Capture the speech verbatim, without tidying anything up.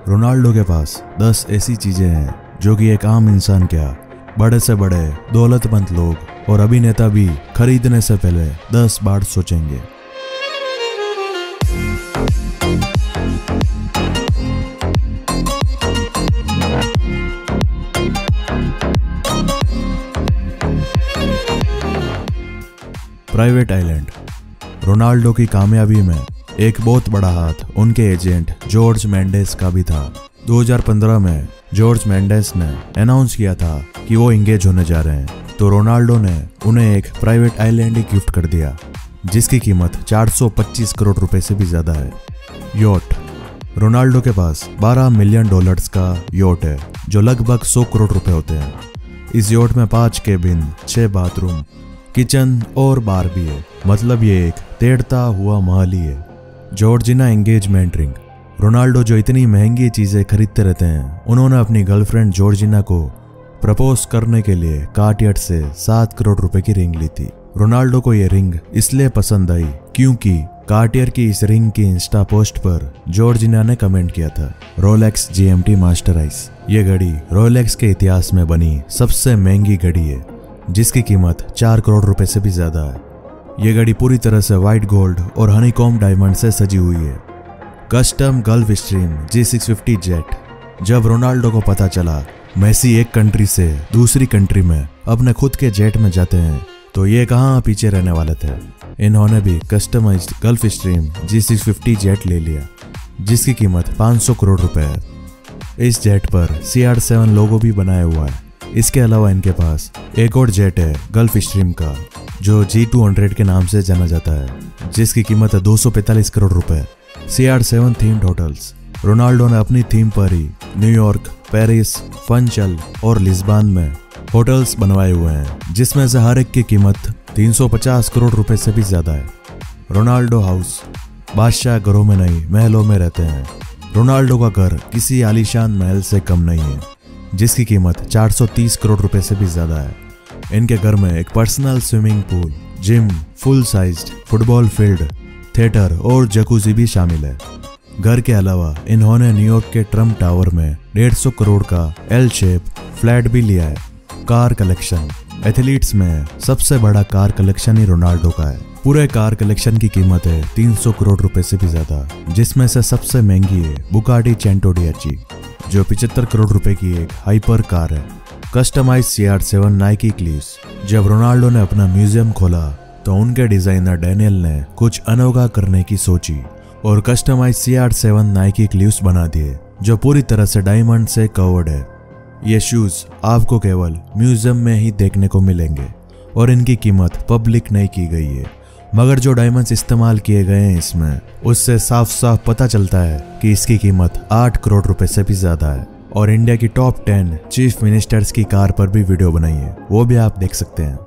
Ronaldo के पास दस ऐसी चीजें हैं जो कि एक आम इंसान क्या, बड़े से बड़े दौलतमंद लोग और अभिनेता भी खरीदने से पहले दस बार सोचेंगे। Private island. रोनाल्डो की कामयाबी में एक बहुत बड़ा हाथ उनके एजेंट जॉर्ज मेंडेस का भी था। दो हज़ार पंद्रह में जॉर्ज मेंडेस ने अनाउंस किया था कि वो इंगेज होने जा रहे हैं, तो रोनाल्डो ने उन्हें एक प्राइवेट आइलैंड ही गिफ्ट कर दिया जिसकी कीमत चार सौ पच्चीस करोड़ रुपए से भी ज्यादा है। यॉट। रोनाल्डो के पास बारह मिलियन डॉलर्स का यॉट है जो लगभग सौ करोड़ रुपए होते हैं। इस यॉट में पांच केबिन, छह बाथरूम, किचन और बार भी है, मतलब ये एक तैरता हुआ महल ही है। Georgina engagement ring. रोनाल्डो जो इतनी महंगी चीजें खरीदते रहते हैं, उन्होंने अपनी गर्लफ्रेंड जॉर्जिना को प्रपोज करने के लिए कार्टियर से सात करोड़ रुपए की रिंग ली थी। रोनाल्डो को यह रिंग इसलिए पसंद आई क्योंकि कार्टियर की इस रिंग की इंस्टा पोस्ट पर जॉर्जिना ने कमेंट किया था, रोलेक्स जीएमटी मास्टर आइस। ये घड़ी रोलेक्स के इतिहास में बनी सबसे महंगी घड़ी है जिसकी कीमत चार करोड़ रुपए से भी ज्यादा है। यह घड़ी पूरी तरह से व्हाइट गोल्ड और हनीकॉम डायमंड से सजी हुई है। Custom Gulfstream G six fifty jet. जब रोनाल्डो को पता चला मेसी एक कंट्री से दूसरी कंट्री में अपने खुद के जेट में जाते हैं, तो ये कहाँ पीछे रहने वाले थे। इन्होंने भी customized Gulfstream G six fifty jet ले लिया जिसकी कीमत पाँच सौ करोड़ रुपए है। इस जेट पर सी आर सेवन लोगो भी बनाया हुआ है। इसके अलावा इनके पास एक और जेट है गल्फ स्ट्रीम का जो जी टू हंड्रेड के नाम से जाना जाता है जिसकी कीमत है दो सौ पैंतालीस करोड़ रुपए। C R seven themed hotels. Ronaldo ने अपनी थीम पर ही न्यूयॉर्क, पेरिस, फंचल और लिस्बन में होटल्स बनवाए हुए हैं जिसमें से हर एक की कीमत तीन सौ पचास करोड़ रुपए से भी ज्यादा है। Ronaldo house. बादशाह घरों में नहीं महलों में रहते हैं। रोनाल्डो का घर किसी आलीशान महल से कम नहीं है जिसकी कीमत चार सौ तीस करोड़ रुपए से भी ज्यादा है। इनके घर में एक personal swimming pool, gym, full sized football field, theatre और जकूजी भी शामिल है। घर के अलावा इन्होंने न्यूयॉर्क के ट्रम्प टावर में डेढ़ सौ करोड़ का एल शेप फ्लैट भी लिया है। Car collection. एथलीट्स में सबसे बड़ा कार कलेक्शन ही रोनाल्डो का है। पूरे कार कलेक्शन की कीमत है तीन सौ करोड़ रुपए से भी ज्यादा, जिसमें से सबसे महंगी है बुगाटी चेंटोडियाची जो पचहत्तर करोड़ रुपए की एक हाइपर कार है। Customize C R seven Nike cleats. जब रोनाल्डो ने अपना म्यूजियम खोला तो उनके डिजाइनर डैनियल ने कुछ अनोखा करने की सोची और customize C R seven Nike cleats बना दिए जो पूरी तरह से डायमंड से कवर्ड है। ये शूज आपको केवल म्यूजियम में ही देखने को मिलेंगे और इनकी कीमत पब्लिक नहीं की गई है, मगर जो डायमंड्स इस्तेमाल किए गए हैं इसमें, उससे साफ साफ पता चलता है कि इसकी कीमत आठ करोड़ रुपए से भी ज्यादा है। और इंडिया की टॉप टेन चीफ मिनिस्टर्स की कार पर भी वीडियो बनाई है, वो भी आप देख सकते हैं।